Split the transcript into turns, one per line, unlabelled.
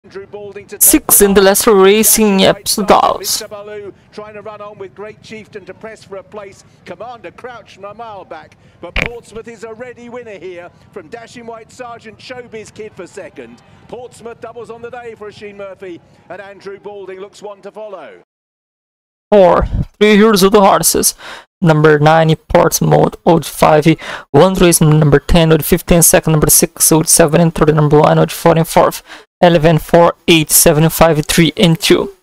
6 in the Leicester Racing Epsom.
Trying to run on with Great Chieftain to press for a place. Commander crouched from a mile back, but Portsmouth is a ready winner here from Dashing White Sergeant Showbiz Kid for second. Portsmouth doubles on the day for Sheen Murphy, and Andrew Balding looks one to follow.
4. 3 Heroes of the Horses. Number 9 Portsmouth, odd 5, 1 race number 10, odd 15, second number 6, odd 7 and 30, number 1, odd 4 and 4, 11, 4, 8, 7, 5, 3 and 2.